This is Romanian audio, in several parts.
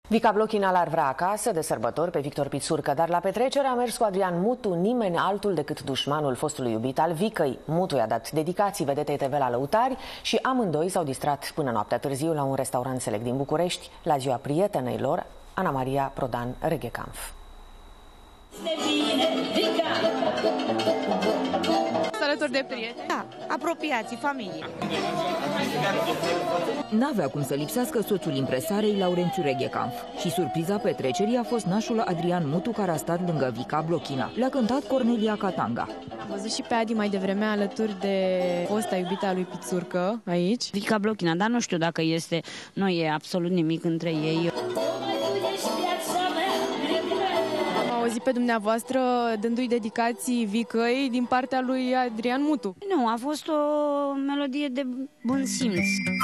Vica Blochina l-ar vrea acasă de sărbători pe Victor Pițurcă, dar la petrecere a mers cu Adrian Mutu, nimeni altul decât dușmanul fostului iubit al Vicăi. Mutu i-a dat dedicații vedetei TV la Lăutari și amândoi s-au distrat până noaptea târziu la un restaurant select din București, la ziua prietenei lor, Ana Maria Prodan Reghecanf. Alături de prieteni? Da, apropiații, familie. N-avea cum să lipsească soțul impresarei Laurențiu Reghecanf. Și surpriza petrecerii a fost nașul Adrian Mutu, care a stat lângă Vica Blochina. Le-a cântat Cornelia Catanga. Am văzut și pe Adi mai devreme alături de fosta iubita lui Pițurcă aici. Vica Blochina, dar nu știu dacă este, nu e absolut nimic între ei. Am auzit pe dumneavoastră dându-i dedicații Vicăi din partea lui Adrian Mutu. Nu, a fost o melodie de bun simț.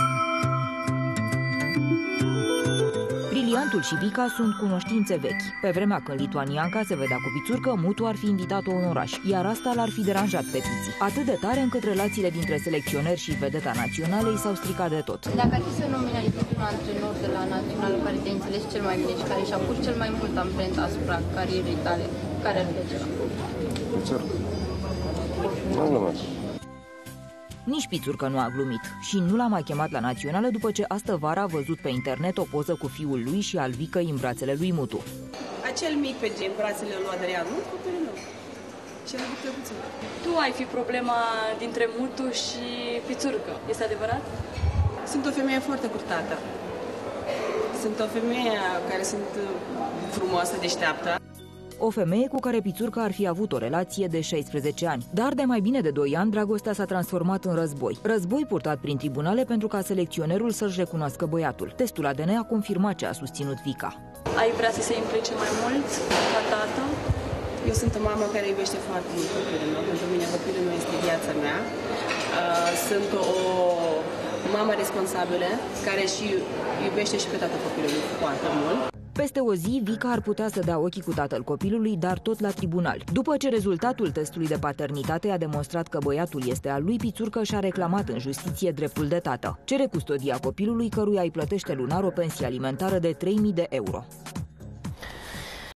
Briliantul și Vica sunt cunoștințe vechi. Pe vremea când lituanianca se vedea cu Pițurcă, Mutu ar fi invitat-o în oraș, iar asta l-ar fi deranjat pe Piții. Atât de tare încât relațiile dintre selecționeri și vedeta națională i s-au stricat de tot. Dacă ar fi să nominalizezi un antrenor de la național care te-a înțeles cel mai bine și care și-a pus cel mai mult amprenta asupra carierei tale, care ar fi acela? Pițurcă. Nu glumesc. Nici Pițurcă nu a glumit și nu l-a mai chemat la națională după ce astă vară a văzut pe internet o poză cu fiul lui și al Vicăi în brațele lui Mutu. Acel mic pe în brațele lui Adrian, nu copilul meu. Ce a avut puțin. Tu ai fi problema dintre Mutu și Pițurcă, este adevărat? Sunt o femeie foarte curtată. Sunt o femeie care sunt frumoasă, deșteaptă. O femeie cu care Pițurcă ar fi avut o relație de 16 ani. Dar de mai bine de 2 ani, dragostea s-a transformat în război. Război purtat prin tribunale pentru ca selecționerul să-și recunoască băiatul. Testul ADN a confirmat ce a susținut Vica. Ai vrea să se implice mai mult ca tată? Eu sunt o mamă care iubește foarte mult copilul meu. Pentru mine copilul meu este viața mea. Sunt o mamă responsabilă care și iubește și pe tatăl copilului foarte mult. Peste o zi, Vica ar putea să dea ochii cu tatăl copilului, dar tot la tribunal. După ce rezultatul testului de paternitate a demonstrat că băiatul este al lui, Pițurcă și-a reclamat în justiție dreptul de tată. Cere custodia copilului, căruia îi plătește lunar o pensie alimentară de 3.000 de euro.